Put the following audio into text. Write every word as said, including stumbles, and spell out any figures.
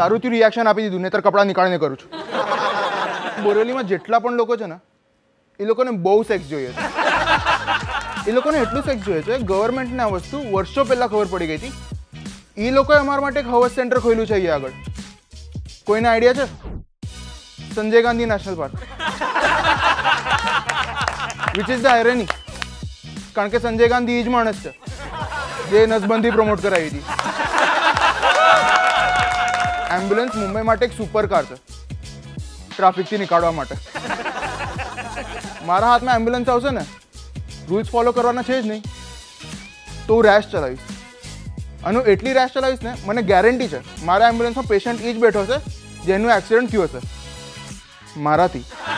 સારું થયું રિએક્શન આપી દીધું, નહીતર કપડાં નીકાળીને કરું છું. બોરેલીમાં જેટલા પણ લોકો છે ને એ લોકોને બહુ સેક્સ જોઈએ છે. એ લોકોને એટલું સેક્સ જોઈએ છે, ગવર્મેન્ટને આ વસ્તુ વર્ષો પહેલાં ખબર પડી ગઈ હતી. એ લોકોએ અમારા માટે એક હવસ સેન્ટર ખોલ્યું છે અહીંયા આગળ. કોઈને આઈડિયા છે? Sanjay Gandhi national park, which is the irony. કારણ કે સંજય ગાંધી એ જ માણસ છે જે નસબંધી પ્રમોટ કરાવી હતી. એમ્બ્યુલન્સ મુંબઈ માટે એક સુપર કાર છે ટ્રાફિકથી નીકાળવા માટે. મારા હાથમાં એમ્બ્યુલન્સ આવશે ને, રૂલ્સ ફોલો કરવાના છે જ નહીં, તો હું રેશ ચલાવીશ. અને એટલી રેશ ચલાવીશ ને, મને ગેરંટી છે મારા એમ્બ્યુલન્સમાં પેશન્ટ એ જ બેઠો છે જેનું એક્સિડન્ટ થયું હશે મારાથી.